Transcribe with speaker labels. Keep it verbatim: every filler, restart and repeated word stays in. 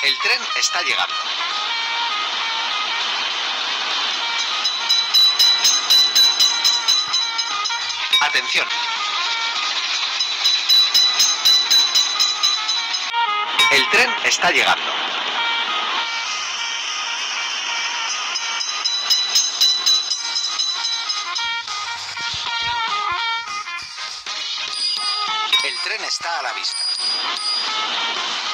Speaker 1: El tren está llegando. Atención. El tren está llegando. El tren está a la vista.